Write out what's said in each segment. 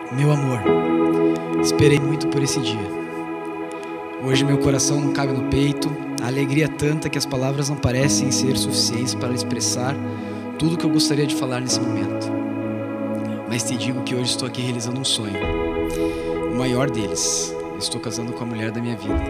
Meu amor, esperei muito por esse dia. Hoje meu coração não cabe no peito, a alegria é tanta que as palavras não parecem ser suficientes para expressar tudo o que eu gostaria de falar nesse momento. Mas te digo que hoje estou aqui realizando um sonho, o maior deles. Estou casando com a mulher da minha vida.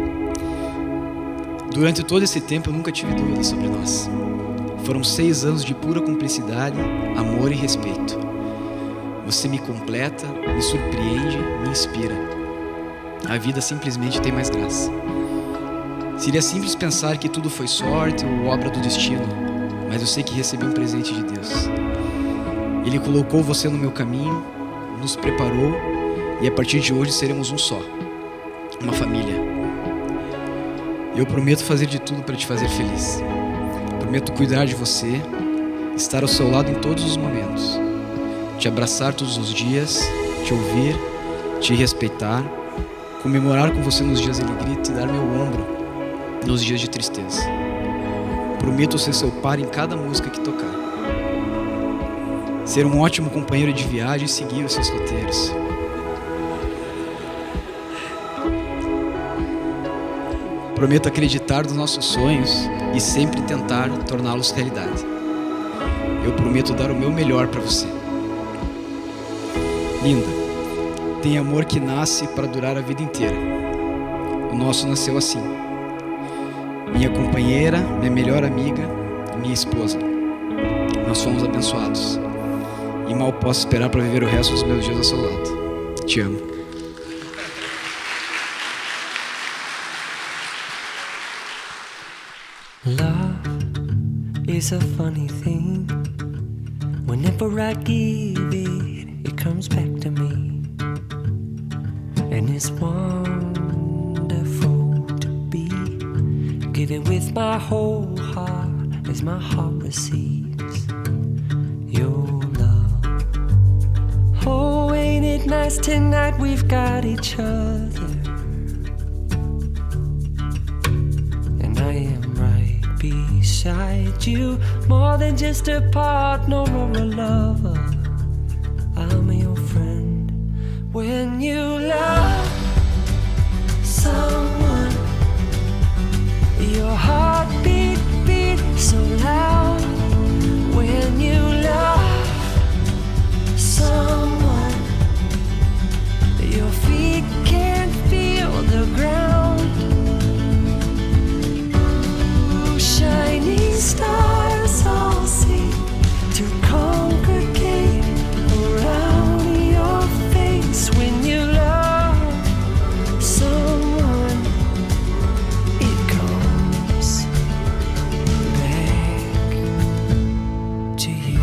Durante todo esse tempo eu nunca tive dúvidas sobre nós. Foram 6 anos de pura cumplicidade, amor e respeito. Você me completa, me surpreende, me inspira. A vida simplesmente tem mais graça. Seria simples pensar que tudo foi sorte ou obra do destino, mas eu sei que recebi um presente de Deus. Ele colocou você no meu caminho, nos preparou e a partir de hoje seremos um só, uma família. Eu prometo fazer de tudo para te fazer feliz. Prometo cuidar de você, estar ao seu lado em todos os momentos, te abraçar todos os dias, te ouvir, te respeitar, comemorar com você nos dias de alegria e te dar meu ombro nos dias de tristeza. Prometo ser seu par em cada música que tocar. Ser um ótimo companheiro de viagem e seguir os seus roteiros. Prometo acreditar nos nossos sonhos e sempre tentar torná-los realidade. Eu prometo dar o meu melhor para você. Linda, tem amor que nasce para durar a vida inteira. O nosso nasceu assim. Minha companheira, minha melhor amiga, minha esposa. Nós fomos abençoados. E mal posso esperar para viver o resto dos meus dias ao seu lado. Te amo. Love is a funny thing. Whenever I give it, it comes back to me. And it's wonderful to be given with my whole heart as my heart receives your love. Oh, ain't it nice tonight we've got each other. And I am right beside you, more than just a partner or a lover. I'm your friend. When you love someone, your heart beat so loud. When you love someone, your feet can't feel the ground. Ooh, shining stars all seem to congregate around your face. When you love someone, it comes back to you.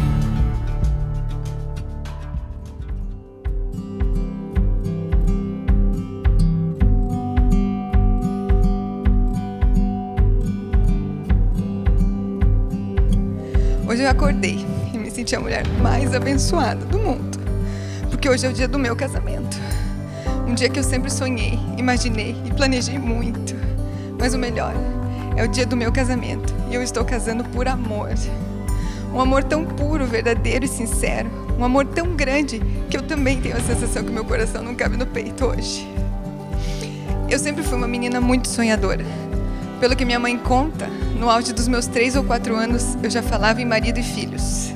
Hoje eu acordei e me senti a mulher mais abençoada do mundo, porque hoje é o dia do meu casamento. Um dia que eu sempre sonhei, imaginei e planejei muito. Mas o melhor, é o dia do meu casamento e eu estou casando por amor. Um amor tão puro, verdadeiro e sincero. Um amor tão grande que eu também tenho a sensação que meu coração não cabe no peito hoje. Eu sempre fui uma menina muito sonhadora. Pelo que minha mãe conta, no auge dos meus 3 ou 4 anos, eu já falava em marido e filhos.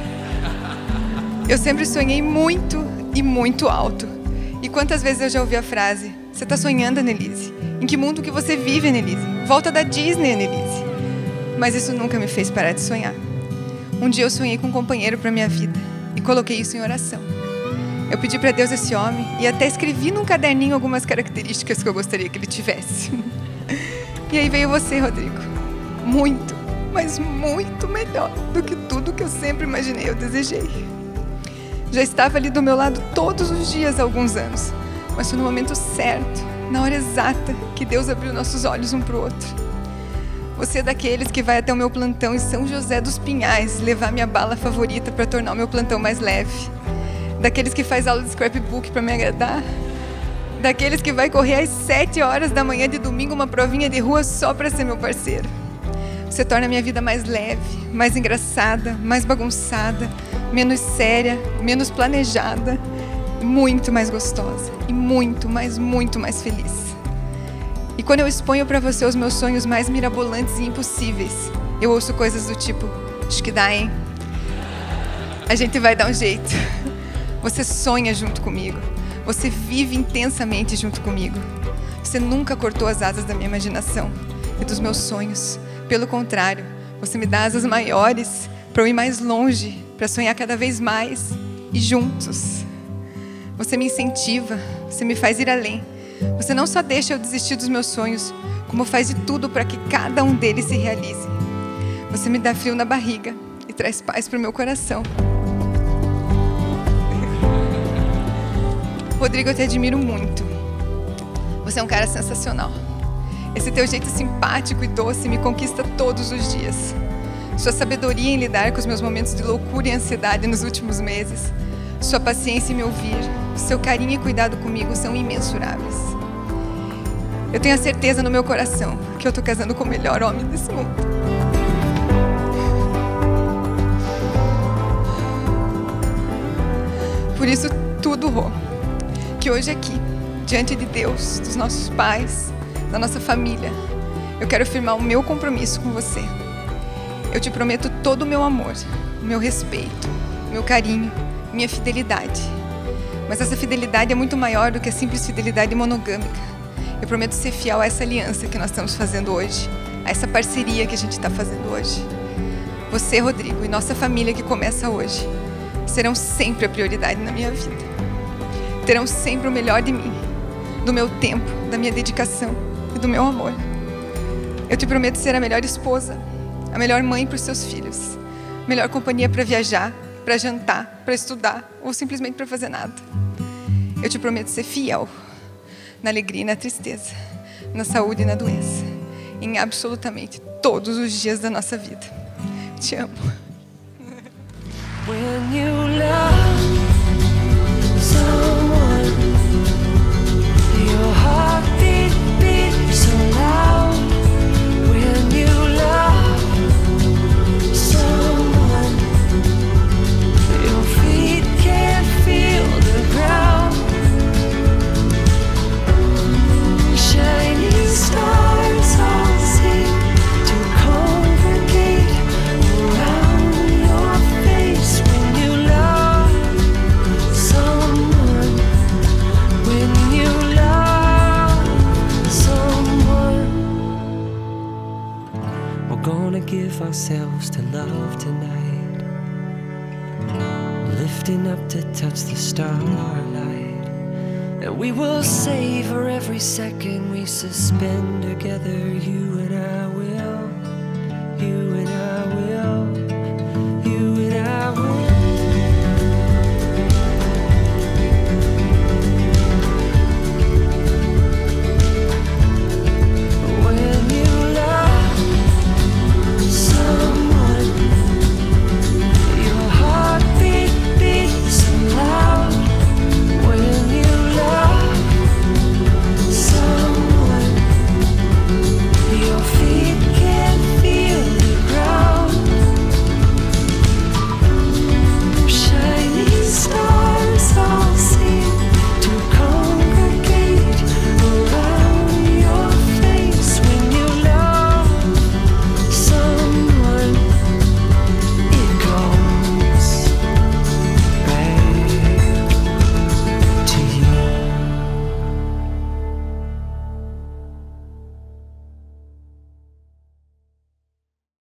Eu sempre sonhei muito e muito alto. E quantas vezes eu já ouvi a frase: "Você está sonhando, Annelise? Em que mundo que você vive, Annelise? Volta da Disney, Annelise." Mas isso nunca me fez parar de sonhar. Um dia eu sonhei com um companheiro para minha vida e coloquei isso em oração. Eu pedi para Deus esse homem e até escrevi num caderninho algumas características que eu gostaria que ele tivesse. E aí veio você, Rodrigo. Muito, mas muito melhor do que tudo que eu sempre imaginei ou desejei. Já estava ali do meu lado todos os dias há alguns anos, mas foi no momento certo, na hora exata, que Deus abriu nossos olhos um para o outro. Você é daqueles que vai até o meu plantão em São José dos Pinhais levar minha bala favorita para tornar o meu plantão mais leve. Daqueles que faz aula de scrapbook para me agradar. Daqueles que vai correr às 7 horas da manhã de domingo uma provinha de rua só para ser meu parceiro. Você torna a minha vida mais leve, mais engraçada, mais bagunçada, menos séria, menos planejada. muito mais gostosa e muito mais feliz. E quando eu exponho para você os meus sonhos mais mirabolantes e impossíveis, eu ouço coisas do tipo: acho que dá, hein? A gente vai dar um jeito. Você sonha junto comigo. Você vive intensamente junto comigo. Você nunca cortou as asas da minha imaginação e dos meus sonhos. Pelo contrário, você me dá asas maiores para eu ir mais longe, para sonhar cada vez mais e juntos. Você me incentiva, você me faz ir além. Você não só deixa eu desistir dos meus sonhos, como faz de tudo para que cada um deles se realize. Você me dá frio na barriga e traz paz para o meu coração. Rodrigo, eu te admiro muito. Você é um cara sensacional. Esse teu jeito simpático e doce me conquista todos os dias. Sua sabedoria em lidar com os meus momentos de loucura e ansiedade nos últimos meses, sua paciência em me ouvir, seu carinho e cuidado comigo são imensuráveis. Eu tenho a certeza no meu coração que eu estou casando com o melhor homem desse mundo. Por isso, tudo, Rô, que hoje aqui, diante de Deus, dos nossos pais, da nossa família, eu quero firmar o meu compromisso com você. Eu te prometo todo o meu amor, o meu respeito, o meu carinho, minha fidelidade. Mas essa fidelidade é muito maior do que a simples fidelidade monogâmica. Eu prometo ser fiel a essa aliança que nós estamos fazendo hoje, a essa parceria que a gente está fazendo hoje. Você, Rodrigo, e nossa família que começa hoje, serão sempre a prioridade na minha vida. Terão sempre o melhor de mim, do meu tempo, da minha dedicação e do meu amor. Eu te prometo ser a melhor esposa, a melhor mãe para os seus filhos, a melhor companhia para viajar, para jantar, para estudar ou simplesmente para fazer nada. Eu te prometo ser fiel na alegria e na tristeza, na saúde e na doença, em absolutamente todos os dias da nossa vida. Te amo. When you love someone, your heartbeat beats so loud. When you love someone, your feet can't feel the ground. Shining stars all seem to congregate around your face. When you love someone, when you love someone, we're gonna give ourselves to love tonight, lifting up to touch the starlight. And we will savor every second we suspend together, you and I.